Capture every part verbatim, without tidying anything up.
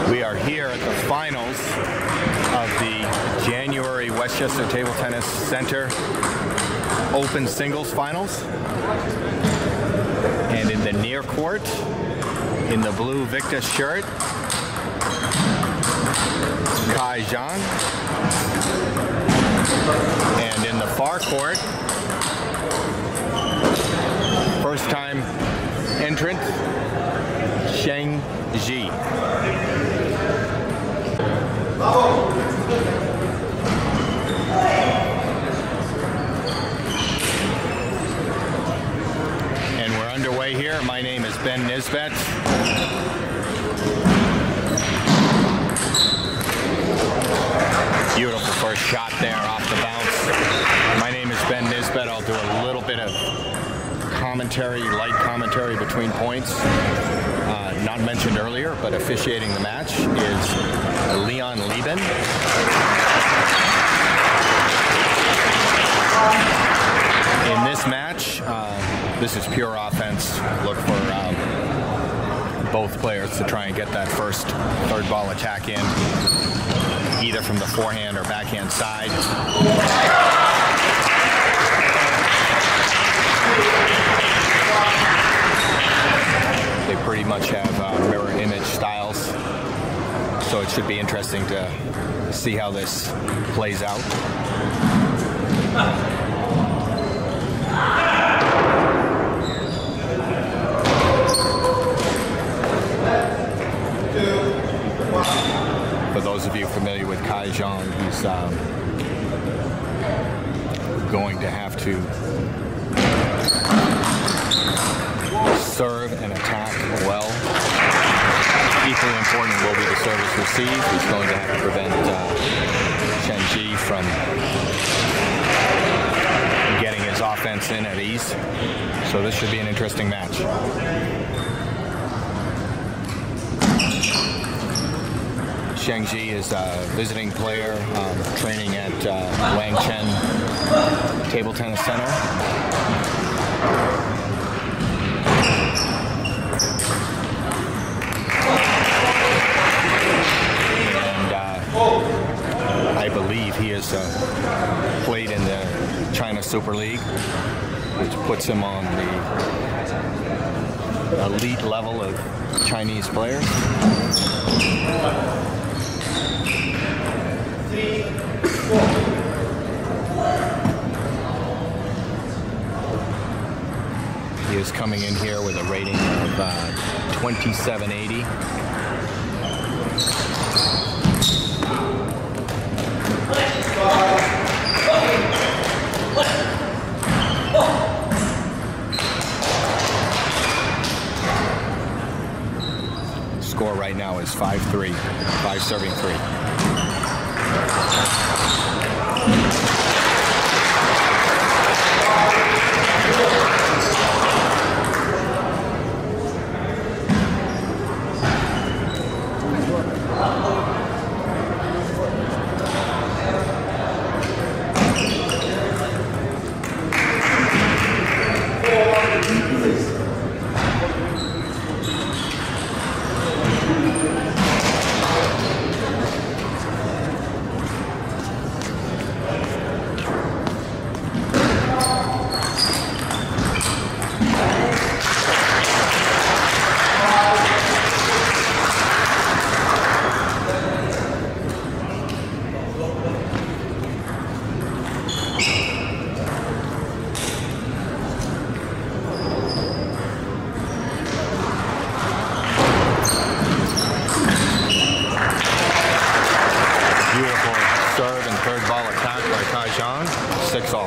We are here at the finals of the January Westchester Table Tennis Center Open Singles Finals. And in the near court, in the blue Victus shirt, Kai Zhang. And in the far court, first time entrant, Sheng Ji. And we're underway here. My name is Ben Nisbet. Beautiful first shot there off the bounce. My name is Ben Nisbet. I'll do a little bit of commentary, light commentary between points. Uh, not mentioned earlier, but officiating the match is Leon Lieben. In this match, uh, this is pure offense. Look for uh, both players to try and get that first third ball attack in, either from the forehand or backhand side. They pretty much have uh, mirror image styles, so it should be interesting to see how this plays out. For those of you familiar with Kai Zhang, he's um, going to have to serve and attack well. Equally important will be the service received. He's going to have to prevent uh, Sheng Ji from getting his offense in at ease. So this should be an interesting match. Sheng Ji is a visiting player, um, training at uh, Wang Chen Table Tennis Center. And uh, I believe he has uh, played in the China Super League, which puts him on the elite level of Chinese players. He is coming in here with a rating of uh, twenty-seven eighty. Score right now is five three, five serving three. Six all.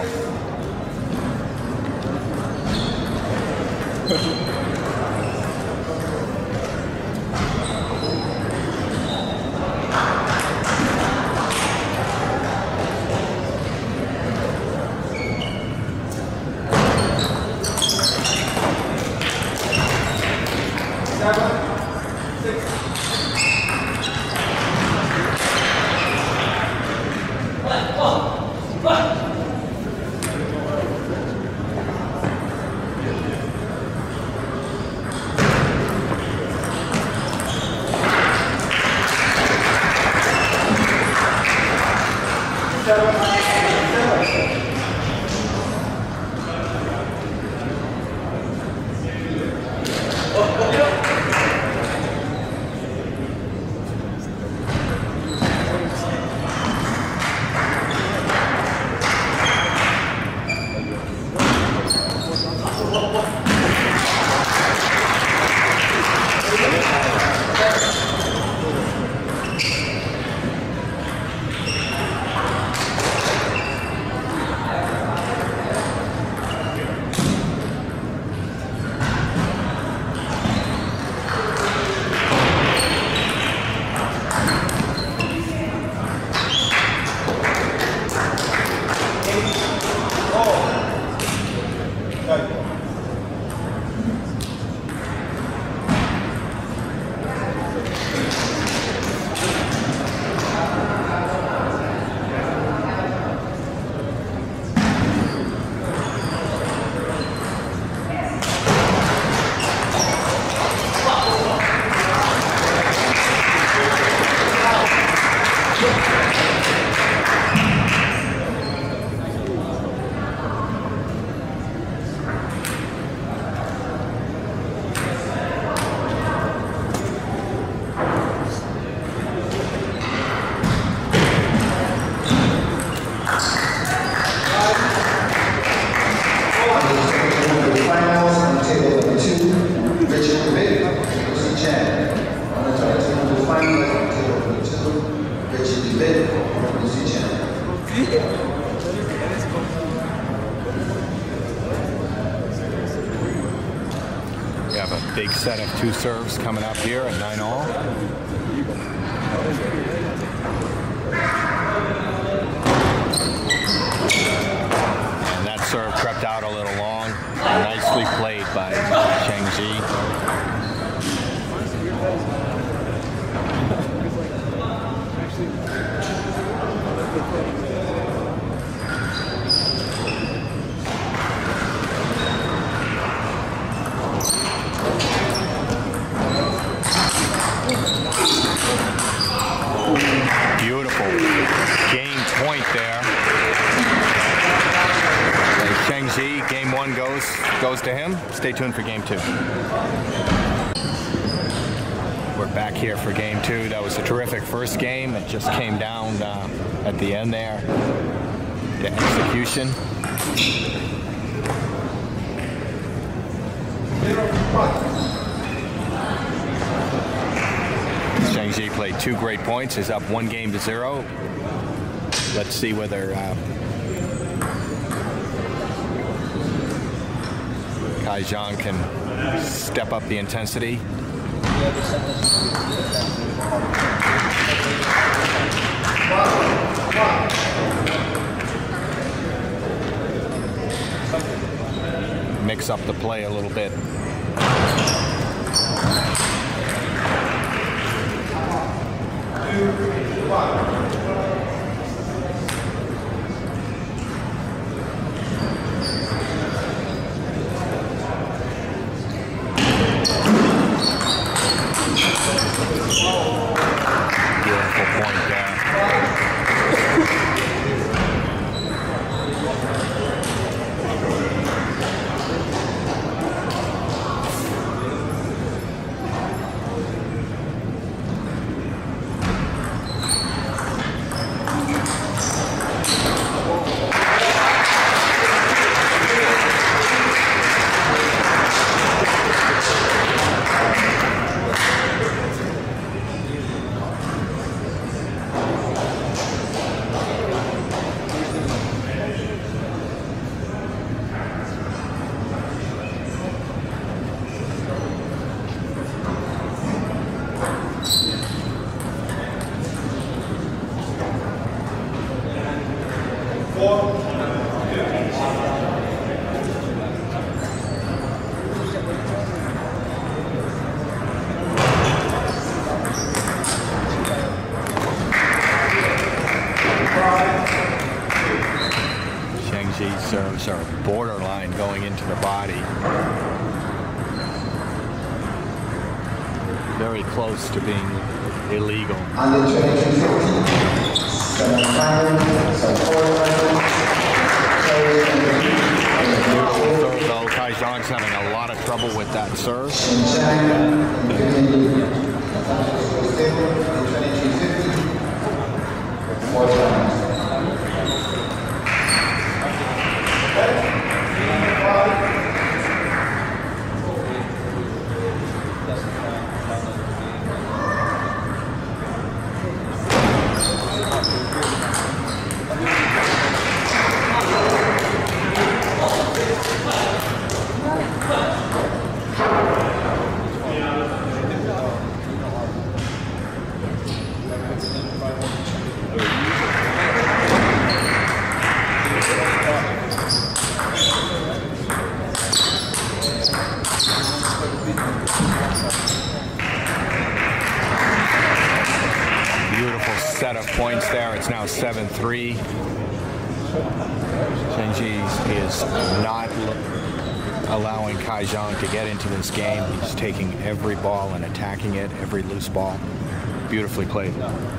We have a big set of two serves coming up here at nine all. And that serve crept out a little long. Nicely played by Cheng Ji. Beautiful game point there. And Cheng Ji, game one goes goes to him. Stay tuned for game two. We're back here for game two. That was a terrific first game. It just came down uh, at the end there to execution. Cheng Ji played two great points. Is up one game to zero. Let's see whether uh, Kai Zhang can step up the intensity. Mix up the play a little bit. Beautiful point there. Cheng Ji serves are borderline going into the body. Very close to being illegal. Though Kai Zhang's having a lot of trouble with that serve. Beautiful set of points there. It's now seven three. Zheng Jie is not allowing Kai Zhang to get into this game. He's taking every ball and attacking it, every loose ball. Beautifully played.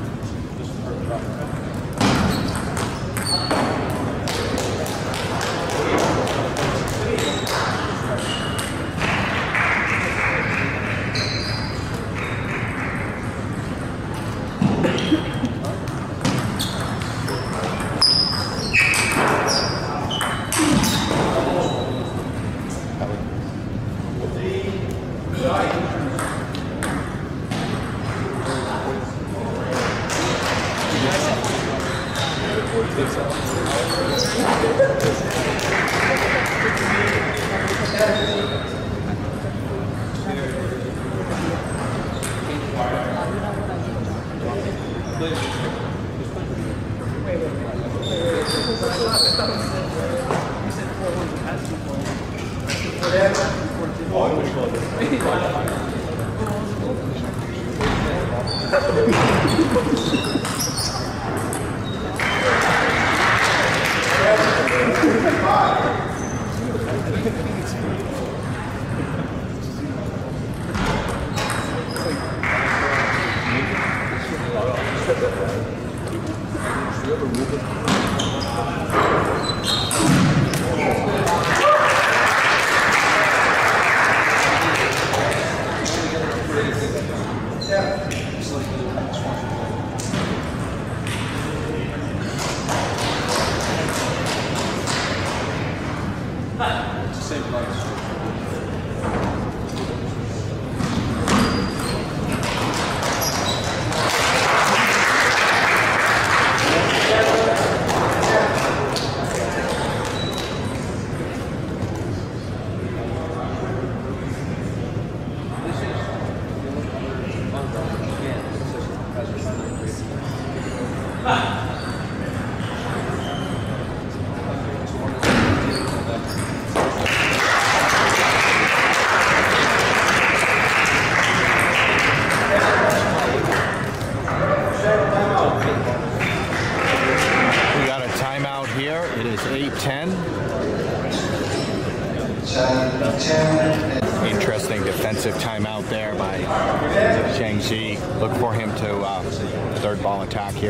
Interesting defensive timeout there by Zheng Jie. Look for him to uh, third ball attack here.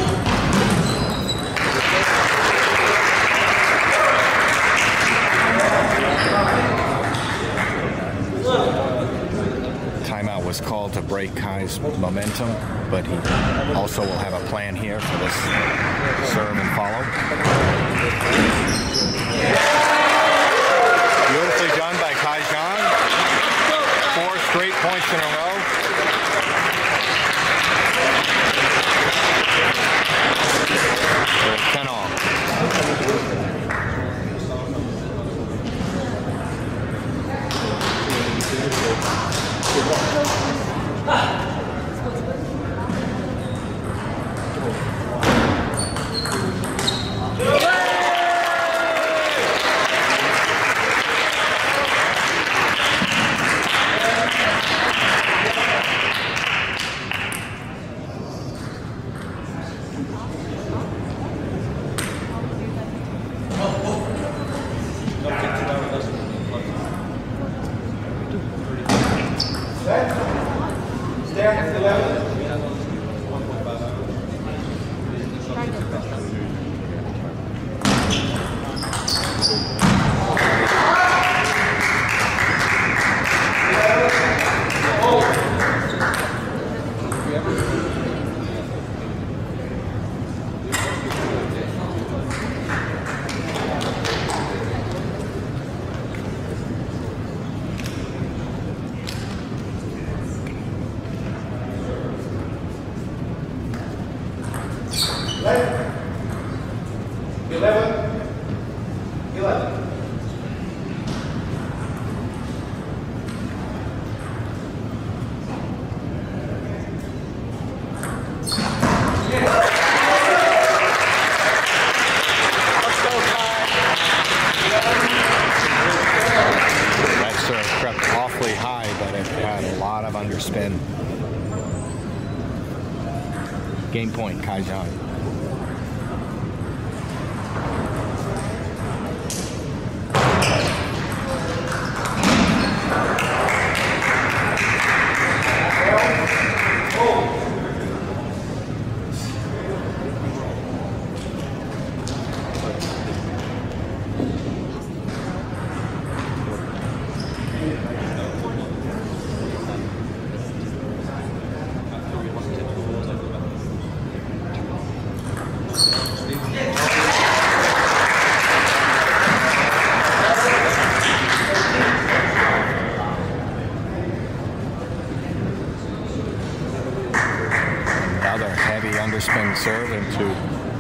Timeout was called to break Kai's momentum, but he also will have a plan here for this serve and follow. Beautifully done by Kai Zhang. Four straight points in a row. So ten all. Underspin. Game point, Kai Zhang. Underspin serve into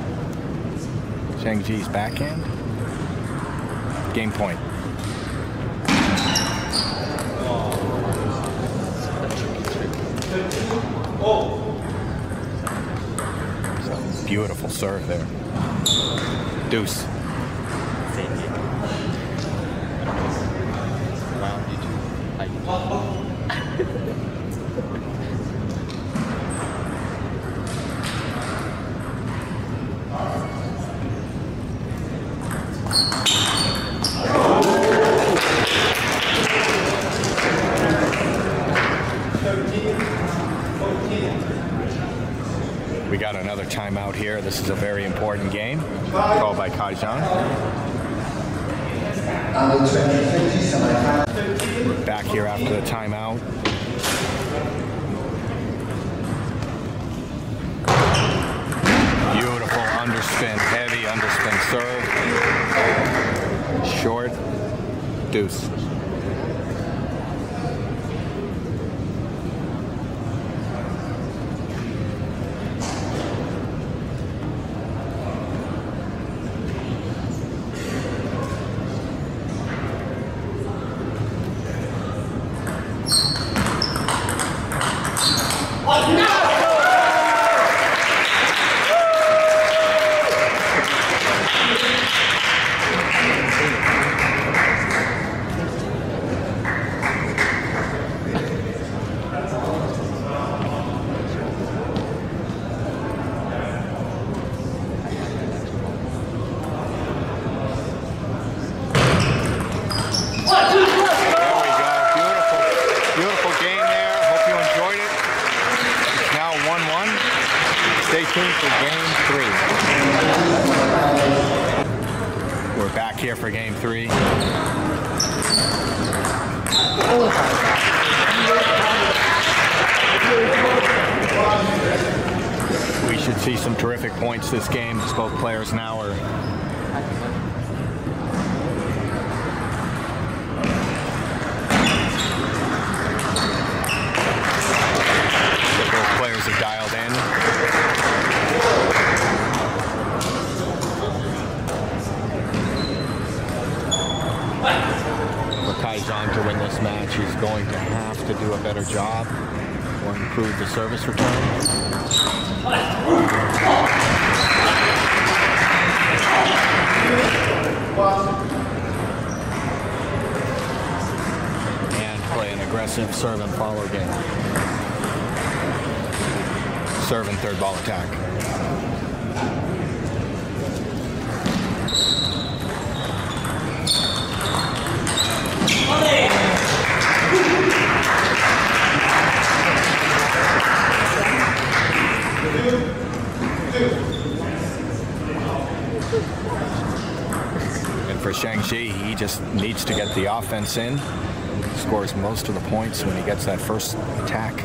Zheng Ji's backhand. Game point. So, beautiful serve there. Deuce. We got another timeout here. This is a very important game. Called by Kai Zhang. We're back here after the timeout. Beautiful underspin, heavy underspin serve. Short, deuce. Stay tuned for game three. We're back here for game three. We should see some terrific points this game, as both players now are both players are dialed in. For Kai Zhang to win this match, he's going to have to do a better job or improve the service return. And play an aggressive serve and follow game. Serve and third ball attack. Shang-Chi. He just needs to get the offense in. Scores most of the points when he gets that first attack.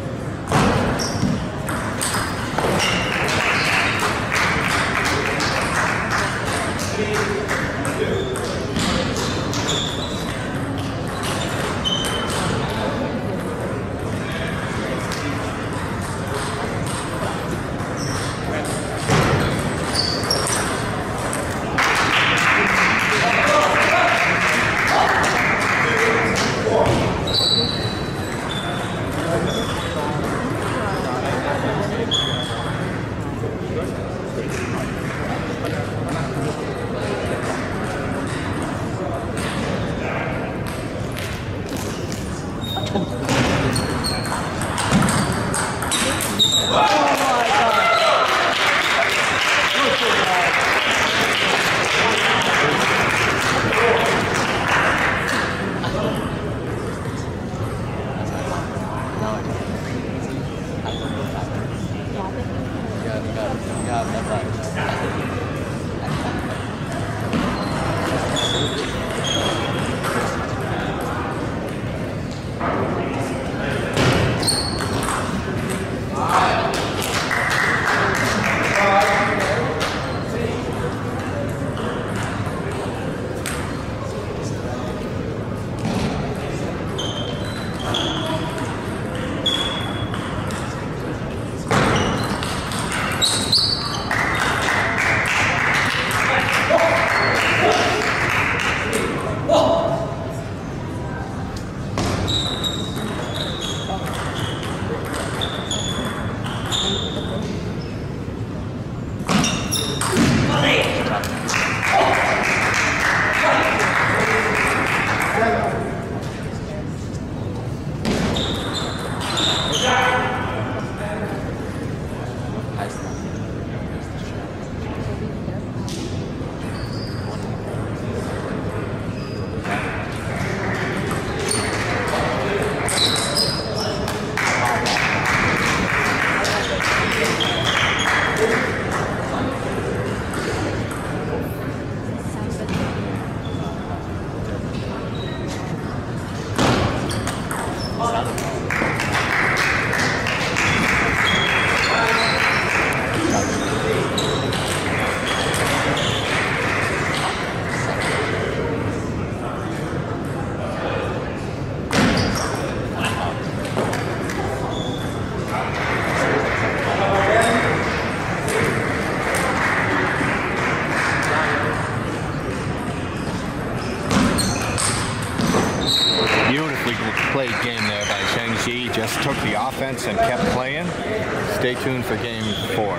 Played game there by Shang-Chi. Just took the offense and kept playing. Stay tuned for game four.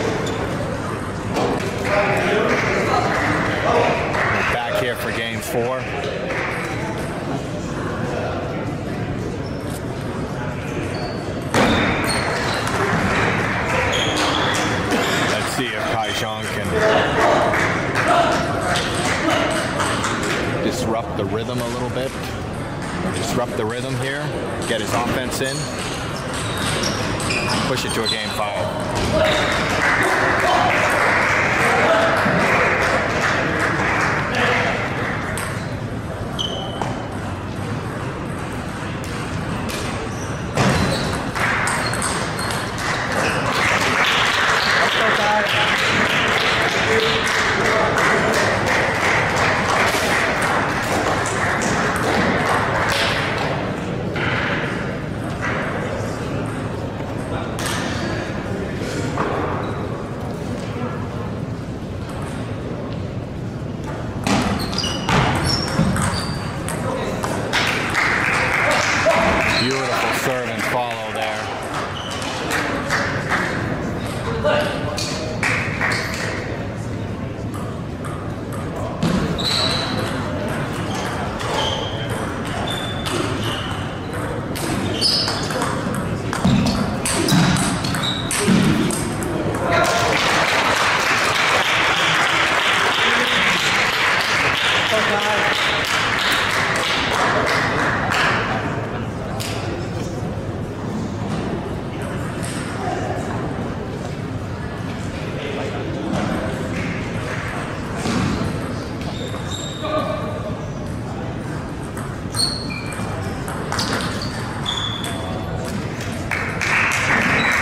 We're back here for game four. Let's see if Kai Zhang can disrupt the rhythm a little bit. Disrupt the rhythm here, get his offense in, push it to a game five.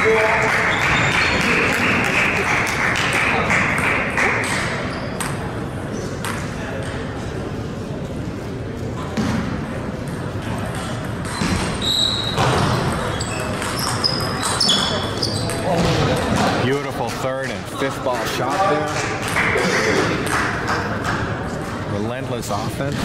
Beautiful third and fifth ball shot there. Relentless offense.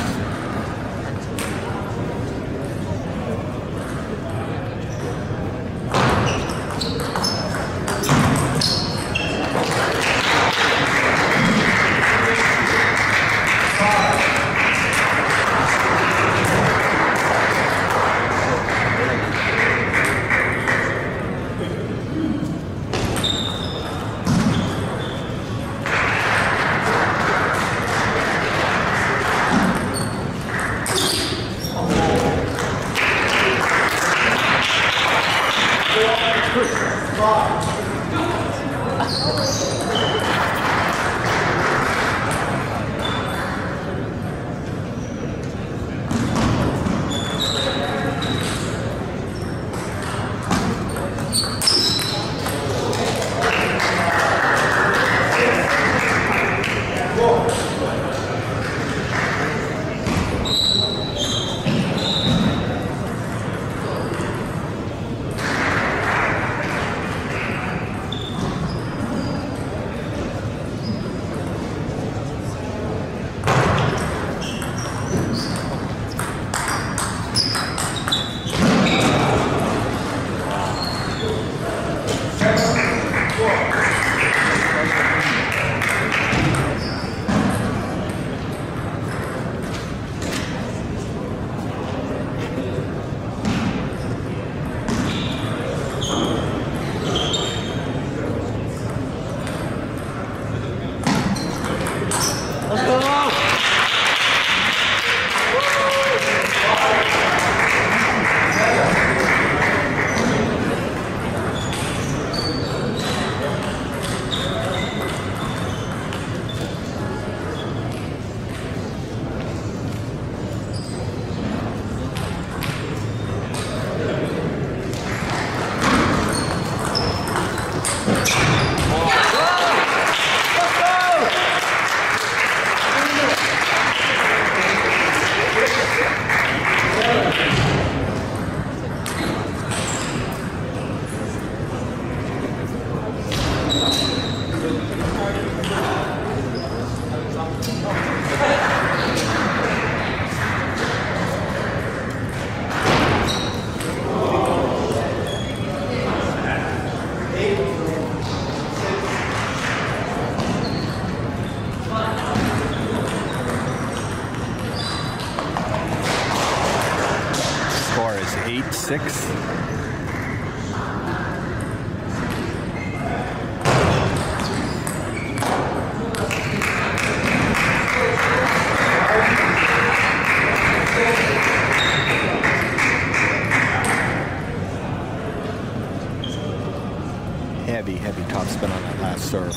eight six. Heavy, heavy top spin on that last serve.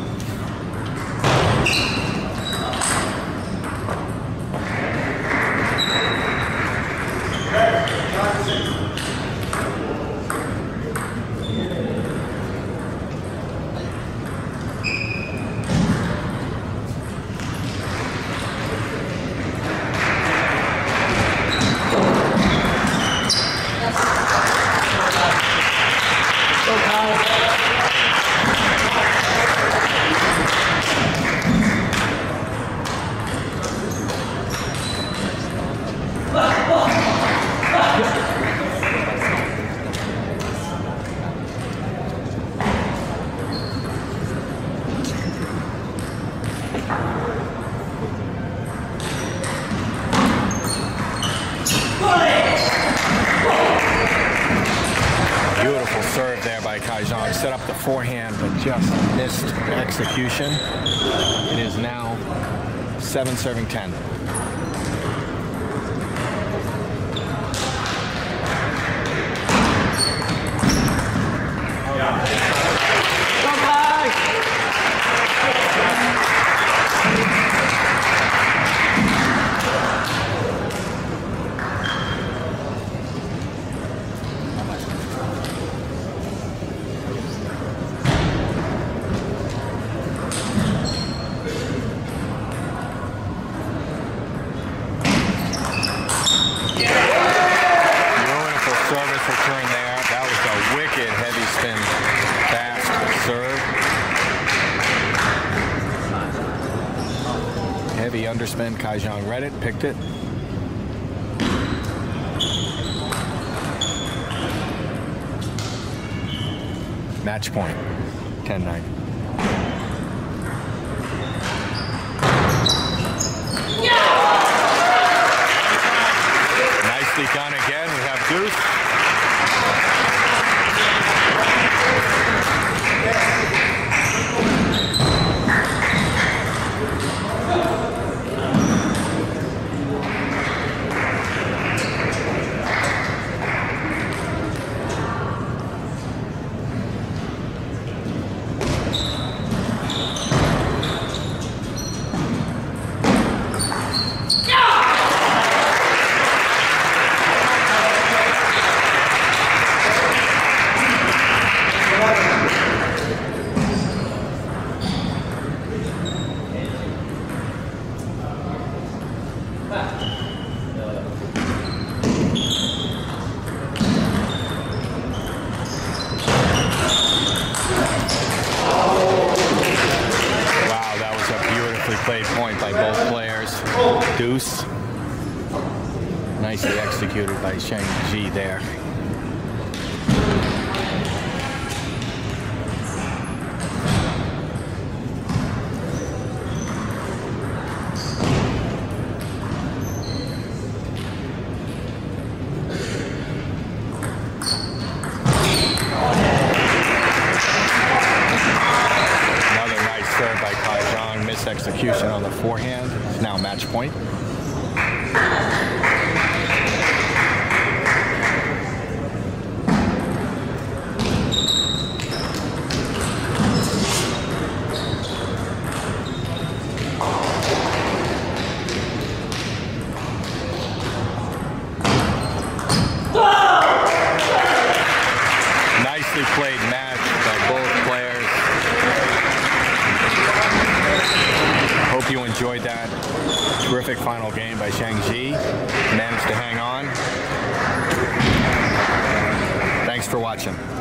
Beautiful serve there by Kai Zhang. Set up the forehand, but just missed execution. It is now seven serving ten. spin, fast serve. Heavy underspin, Kaizhong read it, picked it. Match point, ten nine. Nicely done again, we have deuce. Played point by both players. Deuce. Nicely executed by Shang Ji there. Execution on the forehand. It's now match point. Nicely played match by both players. Hope you enjoyed that. Terrific final game by Shang Ji. Managed to hang on. Thanks for watching.